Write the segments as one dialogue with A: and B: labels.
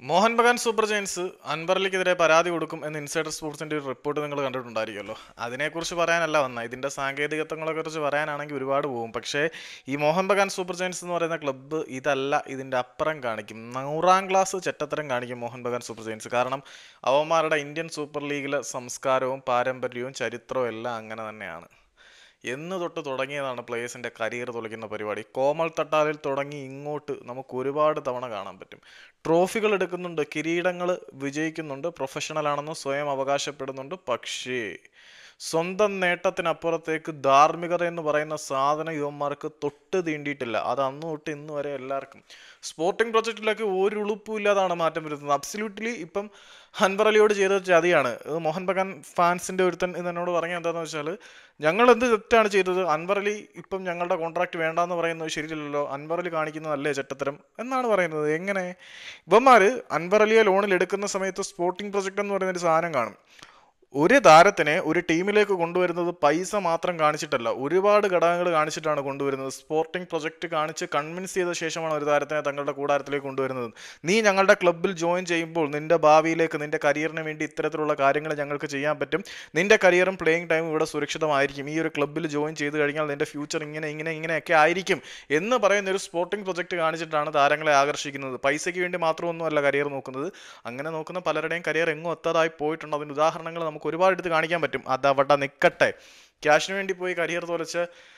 A: Mohan Bagan super giants അൻവറിലിക്കെതിരെ പരാതി കൊടുക്കും എന്ന് ഇൻസൈഡർ സ്പോർട്സിന്റെ ഒരു റിപ്പോർട്ട് നിങ്ങൾ കണ്ടിട്ടുണ്ടായിരിക്കുമല്ലോ. അതിനെക്കുറിച്ച് പറയാനല്ല വന്ന ഇതിന്റെ സാങ്കേതികത്വങ്ങളെ കുറിച്ച് പറയാനാണെങ്കിൽ ഒരുപാട് പോകും. പക്ഷേ ഈ മോഹൻ ബഗാൻ സൂപ്പർ ജയൻസ് എന്ന് പറയുന്ന ക്ലബ്ബ് ഇതല്ല, ഇതിന്റെ അപ്പുറം കാണിക്കും. 100ാം ക്ലാസ് ചെറ്റത്തരം കാണിക്കും മോഹൻ ബഗാൻ സൂപ്പർ ജയൻസ്. കാരണം അവന്മാരുടെ ഇന്ത്യൻ സൂപ്പർ ലീഗിലെ സംസ്കാരവും പാരമ്പര്യവും ചരിത്രവും എല്ലാം അങ്ങനെ തന്നെയാണ്. എന്ന് തൊട്ട് തുടങ്ങിയതാണ് പ്ലേയേഴ്സിൻ്റെ കരിയർ തുലയ്ക്കുന്ന പരിപാടി. കോമൾ തട്ടാലിൽ തുടങ്ങി ഇങ്ങോട്ട് നമുക്ക് ഒരുപാട് തവണ കാണാൻ പറ്റും. ട്രോഫികൾ എടുക്കുന്നുണ്ട്, കിരീടങ്ങൾ വിജയിക്കുന്നുണ്ട്, പ്രൊഫഷണൽ ആണെന്ന് സ്വയം അവകാശപ്പെടുന്നുണ്ട്. പക്ഷേ സ്വന്തം നേട്ടത്തിനപ്പുറത്തേക്ക് ധാർമ്മികത എന്ന് പറയുന്ന സാധനം യുവന്മാർക്ക് തൊട്ട് തീണ്ടിയിട്ടില്ല. അത് അന്ന് തൊട്ട് ഇന്ന് വരെ എല്ലാവർക്കും സ്പോർട്ടിംഗ് പ്രൊജക്റ്റിലൊക്കെ ഒരു ഉളുപ്പും ഇല്ലാതാണ് മാറ്റം വരുന്നത്. അബ്സല്യൂട്ട്ലി ഇപ്പം അൻവർ അലിയോട് ചെയ്ത ചതിയാണ്. മോഹൻ ബഗാൻ ഫാൻസിന്റെ ഒരുത്തൻ എന്നോട് പറഞ്ഞ എന്താണെന്ന് വെച്ചാൽ, ഞങ്ങൾ എന്ത് തെറ്റാണ് ചെയ്തത്? അൻവർ അലി ഇപ്പം ഞങ്ങളുടെ കോൺട്രാക്ട് വേണ്ടാന്ന് പറയുന്നത് ശരിയല്ലല്ലോ, അൻവർ അലി കാണിക്കുന്നതല്ലേ ചെറ്റത്തരം എന്നാണ് പറയുന്നത്. എങ്ങനെ ഇവന്മാർ അൻവർ അലിയെ ലോണിൽ എടുക്കുന്ന സമയത്ത് സ്പോർട്ടിംഗ് പ്രൊജക്ട് എന്ന് പറയുന്ന ഒരു സാധനം കാണും. ഒരു താരത്തിനെ ഒരു ടീമിലേക്ക് കൊണ്ടുവരുന്നത് പൈസ മാത്രം കാണിച്ചിട്ടല്ല, ഒരുപാട് ഘടകങ്ങൾ കാണിച്ചിട്ടാണ് കൊണ്ടുവരുന്നത്. സ്പോർട്ടിംഗ് പ്രൊജക്റ്റ് കാണിച്ച് കൺവിൻസ് ചെയ്ത ശേഷമാണ് ഒരു താരത്തിനെ തങ്ങളുടെ കൂടാരത്തിലേക്ക് കൊണ്ടുവരുന്നത്. നീ ഞങ്ങളുടെ ക്ലബ്ബിൽ ജോയിൻ ചെയ്യുമ്പോൾ നിന്റെ ഭാവിയിലേക്ക്, നിന്റെ കരിയറിന് വേണ്ടി ഇത്തരത്തിലുള്ള കാര്യങ്ങൾ ഞങ്ങൾക്ക് ചെയ്യാൻ പറ്റും, നിന്റെ കരിയറും പ്ലേയിങ് ടൈമും ഇവിടെ സുരക്ഷിതമായിരിക്കും, ഈ ഒരു ക്ലബ്ബിൽ ജോയിൻ ചെയ്ത് കഴിഞ്ഞാൽ നിന്റെ ഫ്യൂച്ചർ ഇങ്ങനെയൊക്കെ ആയിരിക്കും എന്ന് പറയുന്ന ഒരു സ്പോർട്ടിംഗ് പ്രൊജക്റ്റ് കാണിച്ചിട്ടാണ് താരങ്ങളെ ആകർഷിക്കുന്നത്. പൈസയ്ക്ക് വേണ്ടി മാത്രമൊന്നുമല്ല കരിയർ നോക്കുന്നത്. അങ്ങനെ നോക്കുന്ന പലരുടെയും കരിയർ എങ്ങും എത്താതായി പോയിട്ടുണ്ട്. അതിന് ഉദാഹരണങ്ങൾ നമുക്ക് ഒരുപാട് എടുത്ത് കാണിക്കാൻ പറ്റും. അതവിടെ നിൽക്കട്ടെ. ക്യാഷിന് വേണ്ടി പോയി കരിയർ തോലച്ച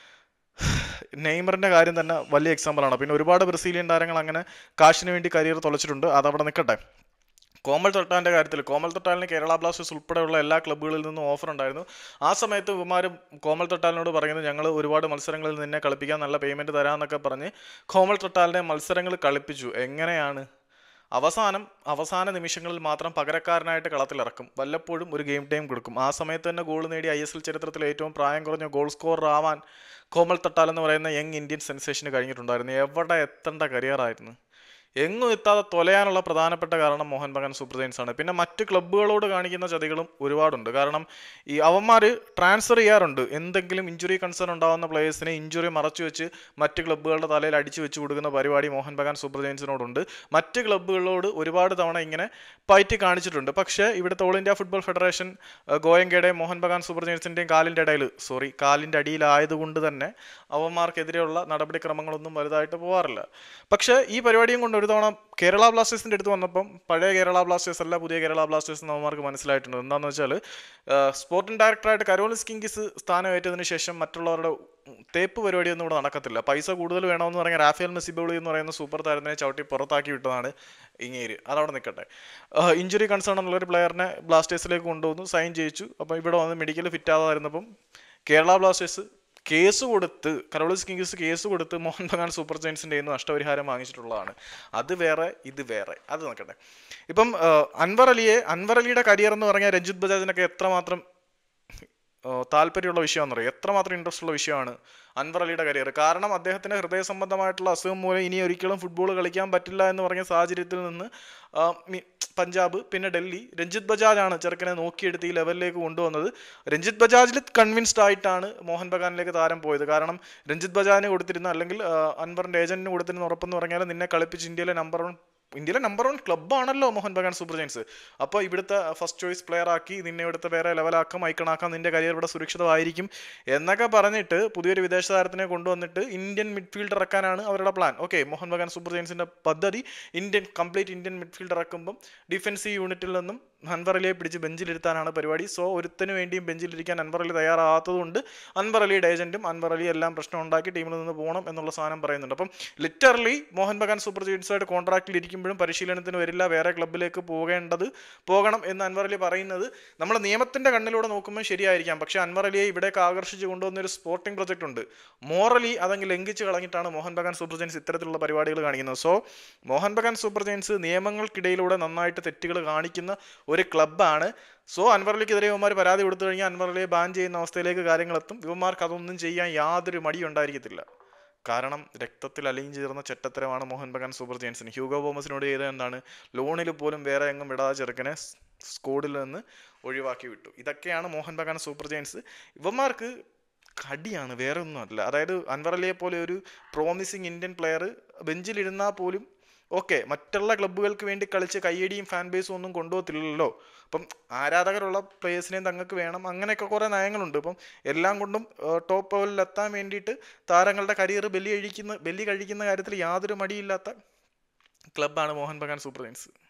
A: നെയ്മറിന്റെ കാര്യം തന്നെ വലിയ എക്സാമ്പിളാണ്. പിന്നെ ഒരുപാട് ബ്രസീലിയൻ താരങ്ങൾ അങ്ങനെ കാശിന് വേണ്ടി കരിയർ തുളച്ചിട്ടുണ്ട്. അതവിടെ നിൽക്കട്ടെ. കോമൾ തൊട്ടാലിൻ്റെ കാര്യത്തിൽ, കോമൾ തൊട്ടാലിന് കേരള ബ്ലാസ്റ്റേഴ്സ് ഉൾപ്പെടെയുള്ള എല്ലാ ക്ലബ്ബുകളിൽ നിന്നും ഓഫർ ഉണ്ടായിരുന്നു. ആ സമയത്ത് ഇവന്മാർ കോമൾ തൊട്ടാലിനോട് പറയുന്നത്, ഞങ്ങൾ ഒരുപാട് മത്സരങ്ങളിൽ നിന്നെ കളിപ്പിക്കാൻ നല്ല പേയ്മെൻറ്റ് തരാമെന്നൊക്കെ പറഞ്ഞ് കോമൾ തൊട്ടാലിനെ മത്സരങ്ങൾ കളിപ്പിച്ചു. എങ്ങനെയാണ്? അവസാന നിമിഷങ്ങളിൽ മാത്രം പകരക്കാരനായിട്ട് കളത്തിലിറക്കും, വല്ലപ്പോഴും ഒരു ഗെയിം ടൈം കൊടുക്കും. ആ സമയത്ത് തന്നെ ഗോൾ നേടി ISL ചരിത്രത്തിൽ ഏറ്റവും പ്രായം കുറഞ്ഞ ഗോൾ സ്കോറർ ആവാൻ കോമൾ തട്ടാൽ എന്ന് പറയുന്ന യങ് ഇന്ത്യൻ സെൻസേഷന് കഴിഞ്ഞിട്ടുണ്ടായിരുന്നു. എവിടെ എത്തേണ്ട കരിയറായിരുന്നു. എങ്ങും എത്താതെ തൊലയാനുള്ള പ്രധാനപ്പെട്ട കാരണം മോഹൻ ബഗാൻ സൂപ്പർ ജയൻസ് ആണ്. പിന്നെ മറ്റ് ക്ലബ്ബുകളോട് കാണിക്കുന്ന ചതികളും ഒരുപാടുണ്ട്. കാരണം ഈ അവന്മാർ ട്രാൻസ്ഫർ ചെയ്യാറുണ്ട്. എന്തെങ്കിലും ഇഞ്ചുറി കൺസേൺ ഉണ്ടാകുന്ന പ്ലേയേഴ്സിനെ ഇഞ്ചുറി മറച്ചു വെച്ച് മറ്റ് ക്ലബ്ബുകളുടെ തലയിൽ അടിച്ചു വെച്ച് കൊടുക്കുന്ന പരിപാടി മോഹൻ ബഗാൻ സൂപ്പർ ജയൻസിനോടുണ്ട്. മറ്റ് ക്ലബ്ബുകളോട് ഒരുപാട് തവണ ഇങ്ങനെ പയറ്റി കാണിച്ചിട്ടുണ്ട്. പക്ഷേ ഇവിടുത്തെ ഓൾ ഇന്ത്യ ഫുട്ബോൾ ഫെഡറേഷൻ ഗോയങ്കയുടെയും മോഹൻ ബഗാൻ സൂപ്പർ ജയൻസിൻ്റെയും കാലിൻ്റെ അടിയിലായതുകൊണ്ട് തന്നെ അവന്മാർക്കെതിരെയുള്ള നടപടിക്രമങ്ങളൊന്നും വലുതായിട്ട് പോകാറില്ല. പക്ഷേ ഈ പരിപാടിയും കൊണ്ട് ഒരു തവണ കേരള ബ്ലാസ്റ്റേഴ്സിൻ്റെ അടുത്ത് വന്നപ്പം പഴയ കേരള ബ്ലാസ്റ്റേഴ്സ് അല്ല പുതിയ കേരള ബ്ലാസ്റ്റേഴ്സ് എന്ന് അവന്മാർക്ക് മനസ്സിലായിട്ടുണ്ട്. എന്താണെന്ന് വെച്ചാൽ, സ്പോർട്ടിംഗ് ഡയറക്ടറായിട്ട് കരോളിസ് കിങ്കിസ് സ്ഥാനമേറ്റതിന് ശേഷം മറ്റുള്ളവരുടെ തേപ്പ് പരിപാടിയൊന്നും ഇവിടെ നടക്കത്തില്ല. പൈസ കൂടുതൽ വേണമെന്ന് പറഞ്ഞാൽ റാഫേൽ മെസ്സിബോളി എന്ന് പറയുന്ന സൂപ്പർ താരത്തിനെ ചവിട്ടി പുറത്താക്കി വിട്ടതാണ് ഇങ്ങേര്. അതവിടെ നിൽക്കട്ടെ. ഇഞ്ചുറി കൺസേൺ ഉള്ള ഒരു പ്ലെയറിനെ ബ്ലാസ്റ്റേഴ്സിലേക്ക് കൊണ്ടുവന്നു, സൈൻ ചെയ്യിച്ചു. അപ്പം ഇവിടെ വന്ന് മെഡിക്കൽ ഫിറ്റാതായിരുന്നപ്പം Kerala Blasters Karolis Skinkys case കൊടുത്ത് മോഹൻ ബഗാൻ സൂപ്പർ ജയൻസിൻ്റെ നിന്ന് നഷ്ടപരിഹാരം വാങ്ങിച്ചിട്ടുള്ളതാണ്. അത് വേറെ, ഇത് വേറെ. അത് നോക്കട്ടെ. ഇപ്പം അൻവർ അലിയുടെ കരിയർ എന്ന് പറഞ്ഞാൽ രഞ്ജിത് ബജാജിനൊക്കെ എത്രമാത്രം താല്പര്യമുള്ള വിഷയമാണെന്ന് അറിയാം. എത്രമാത്രം ഇൻട്രസ്റ്റ് ഉള്ള വിഷയമാണ് അൻവർ അലിയുടെ കരിയർ. കാരണം അദ്ദേഹത്തിന് ഹൃദയ സംബന്ധമായിട്ടുള്ള അസുഖം മൂലം ഇനി ഒരിക്കലും ഫുട്ബോൾ കളിക്കാൻ പറ്റില്ല എന്ന് പറഞ്ഞ സാഹചര്യത്തിൽ നിന്ന് പഞ്ചാബ്, പിന്നെ ഡൽഹി, രഞ്ജിത് ബജാജാണ് ചെറുക്കനെ നോക്കിയെടുത്ത് ഈ ലെവലിലേക്ക് കൊണ്ടുവന്നത്. രഞ്ജിത് ബജാജിൽ കൺവിൻസ്ഡ് ആയിട്ടാണ് മോഹൻ ബഗാനിലേക്ക് താരം പോയത്. കാരണം രഞ്ജിത് ബജാജിന് കൊടുത്തിരുന്ന, അല്ലെങ്കിൽ അൻവറിൻ്റെ ഏജന്റിന് കൊടുത്തിരുന്ന ഉറപ്പെന്ന് പറഞ്ഞാൽ, നിന്നെ കളിപ്പിച്ച് ഇന്ത്യയിലെ നമ്പർ 1 ക്ലബ്ബാണല്ലോ മോഹൻ ബഗാൻ സൂപ്പർ ജയൻസ്. അപ്പോൾ ഇവിടുത്തെ ഫസ്റ്റ് ചോയ്സ് പ്ലെയർ ആക്കി നിന്നെ ഇവിടുത്തെ വേറെ ലെവലാക്കാം, ഐക്കണാക്കാം, നിന്റെ കരിയർ ഇവിടെ സുരക്ഷിതമായിരിക്കും എന്നൊക്കെ പറഞ്ഞിട്ട് പുതിയൊരു വിദേശ താരത്തിനെ കൊണ്ടുവന്നിട്ട് ഇന്ത്യൻ മിഡ്ഫീൽഡ് ഇറക്കാനാണ് അവരുടെ plan. Okay, Mohun Bagan super ജയൻസിന്റെ പദ്ധതി കംപ്ലീറ്റ് ഇന്ത്യൻ മിഡ്ഫീൽഡ് ഇറക്കുമ്പം ഡിഫൻസീവ് യൂണിറ്റിൽ നിന്നും അൻവർ അലിയെ പിടിച്ച് ബെഞ്ചിലിരുത്താനാണ് പരിപാടി. സോ ഒരുത്തന് വേണ്ടിയും ബെഞ്ചിലിരിക്കാൻ അൻവർ അലി തയ്യാറാകാത്തതുകൊണ്ട് അൻവർ അലിയുടെ ഏജന്റും അൻവർ അലി എല്ലാം പ്രശ്നം ഉണ്ടാക്കി ടീമിൽ നിന്ന് പോകണം എന്നുള്ള സാധനം പറയുന്നുണ്ട്. അപ്പം ലിറ്ററലി മോഹൻ ബഗാൻ സൂപ്പർ ജയൻസുമായിട്ട് കോൺട്രാക്റ്റിൽ ഇരിക്കുമ്പോഴും പരിശീലനത്തിന് വരില്ല, വേറെ ക്ലബ്ബിലേക്ക് പോകണം എന്ന് അൻവർ അലി പറയുന്നത് നമ്മൾ നിയമത്തിന്റെ കണ്ണിലൂടെ നോക്കുമ്പോൾ ശരിയായിരിക്കാം. പക്ഷേ അൻവർ അലിയെ ഇവിടേക്ക് ആകർഷിച്ച് കൊണ്ടുവന്ന ഒരു സ്പോർട്ടിംഗ് പ്രൊജക്ട് ഉണ്ട്. മോറലി അതങ്ങ് ലംഘിച്ച് കളഞ്ഞിട്ടാണ് മോഹൻ ബഗാൻ സൂപ്പർ ജയൻസ് ഇത്തരത്തിലുള്ള പരിപാടികൾ കാണിക്കുന്നത്. So Mohun Bagan super giants നിയമങ്ങൾക്കിടയിലൂടെ നന്നായിട്ട് തെറ്റുകൾ കാണിക്കുന്ന ഒരു ക്ലബ്ബാണ്. സോ അൻവർ അലിക്കെതിരെ ഇവന്മാർ പരാതി കൊടുത്തു കഴിഞ്ഞാൽ അൻവർ അലിയെ ബാൻ ചെയ്യുന്ന അവസ്ഥയിലേക്ക് കാര്യങ്ങളെത്തും. ഇവന്മാർക്ക് അതൊന്നും ചെയ്യാൻ യാതൊരു മടിയും ഉണ്ടായിരിക്കത്തില്ല. കാരണം രക്തത്തിൽ അലിഞ്ഞു ചേർന്ന ചെറ്റത്തരമാണ് മോഹൻ ബഗാൻ സൂപ്പർ ജയൻസിന്. ഹ്യൂഗോ തോമസിനോട് ചെയ്തത് എന്താണ്? ലോണിൽ പോലും വേറെ എങ്ങും വിടാതെ ചെറുക്കനെ സ്കോഡിൽ നിന്ന് ഒഴിവാക്കി വിട്ടു. ഇതൊക്കെയാണ് മോഹൻ ബഗാൻ സൂപ്പർ ജയൻസ്. ഇവന്മാർക്ക് കടിയാണ്, വേറെ ഒന്നും അല്ല. അതായത് അൻവർ അലിയെ പോലെ ഒരു പ്രോമിസിങ് ഇന്ത്യൻ പ്ലെയർ ബെഞ്ചിലിരുന്നാൽ പോലും ഓക്കെ, മറ്റുള്ള ക്ലബ്ബുകൾക്ക് വേണ്ടി കളിച്ച് കയ്യടിയും ഫാൻ ബേസും ഒന്നും കൊണ്ടുപോകത്തില്ലല്ലോ. അപ്പം ആരാധകരുള്ള പ്ലേയേഴ്സിനെയും തങ്ങൾക്ക് വേണം, അങ്ങനെയൊക്കെ കുറേ നയങ്ങളുണ്ട്. ഇപ്പം എല്ലാം കൊണ്ടും ടോപ്പ് ലെവലിൽ എത്താൻ വേണ്ടിയിട്ട് താരങ്ങളുടെ കരിയർ ബലി കഴിക്കുന്ന കാര്യത്തിൽ യാതൊരു മടിയില്ലാത്ത ക്ലബ്ബാണ് മോഹൻ ബഗാൻ സൂപ്പർ ജയൻസ്.